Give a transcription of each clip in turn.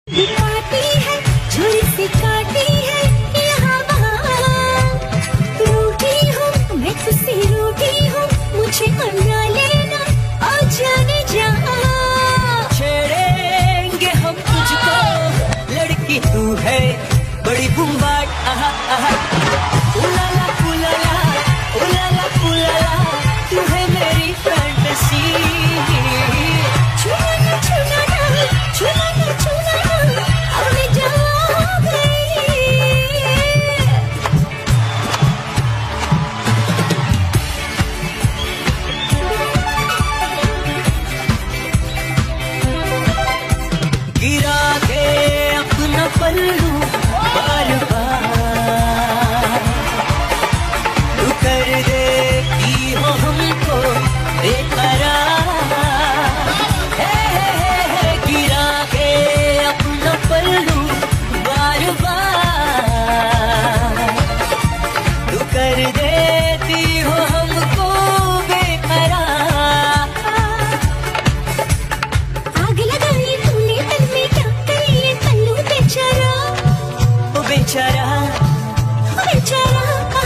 काटी है छुरी से काटी है यहाँ वहाँ, रूठी हूँ मैं तुझसे रूठी हूँ, मुझे मना लेना और जाने जा। छेड़ेंगे हम तुझको, लड़की तू है बड़ी बुम्बाट, आहा आहा, उलाला उलाला उलाला उलाला, तू है मेरी फैंटेसी। छुना छुना ना, छुना छुना ना, अब मैं जा गई। गिरा के अपना पल्लू बार बार, तू कर देती हो हमको बेकरार। गिरा के अपना पल्लू बार बार, तू कर देती हो हमको बेकरार। आग लगाई तूने तन में, क्या करे ये पल्लू बेचारा, ओ बेचारा बेचारा।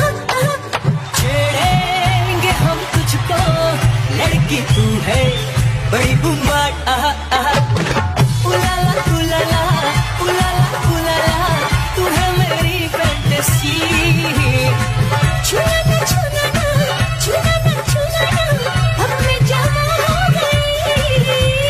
छेड़ेंगे हम तुझको, लड़की तू है बड़ी बुम्बाट, आहा आहा, उलाला उलाला उलाला उलाला, तू है मेरी फैंटेसी। छुना ना छुना ना, छुना ना छुना ना, अब मैं जा गई।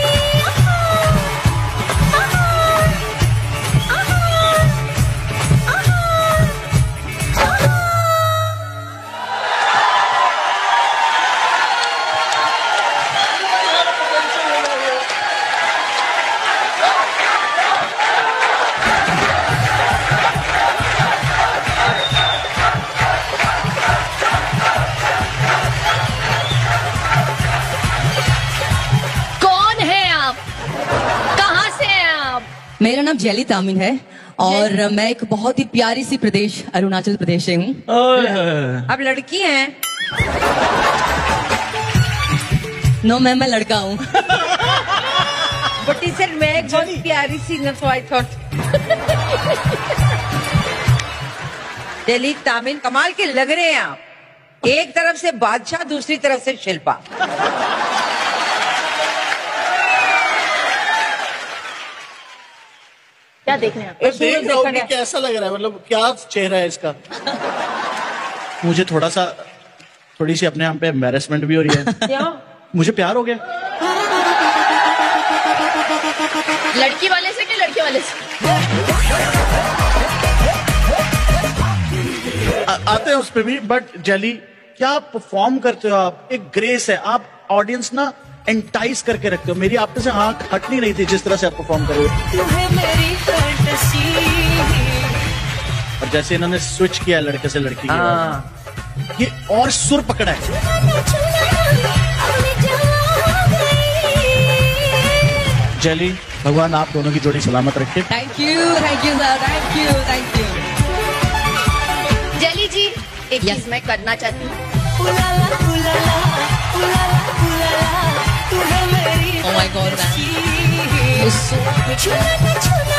कौन है आप? कहाँ से हैं आप? मेरा नाम जेली तामिन है और मैं एक बहुत ही प्यारी सी प्रदेश अरुणाचल प्रदेश से हूँ। आप लड़की हैं? नो मैम, मैं लड़का हूँ। बट सर मैं एक बहुत प्यारी सी न, so I thought। Delhi Tamin कमाल के लग रहे हैं आप, एक तरफ से बादशाह दूसरी तरफ से शिल्पा। क्या देख रहे हैं आप? देख रहा हूँ कि कैसा लग रहा है, मतलब क्या चेहरा है इसका। मुझे थोड़ी सी अपने यहाँ पे एम्बैरेसमेंट भी हो रही है। क्या? मुझे प्यार हो गया। लड़की वाले से कि लड़के वाले से? आते हैं उस पे भी, बट जेली क्या परफॉर्म करते हो आप, एक ग्रेस है, आप ऑडियंस ना एंटाइज करके रखते हो। मेरी आप से आंख हट नहीं रही थी जिस तरह से आप परफॉर्म कर रहे हो। तू है मेरी फैंटेसी। और जैसे इन्होंने स्विच किया है लड़के से लड़की की ओर, ये और सुर पकड़ा है। जेली, भगवान आप दोनों की जोड़ी सलामत रखे। Thank you sir, thank you thank you. Jelly ji, एक चीज मैं करना चाहती हूँ। उलाला उलाला उलाला उलाला, तू है मेरी Oh my God, फैंटेसी। छुना ना छुना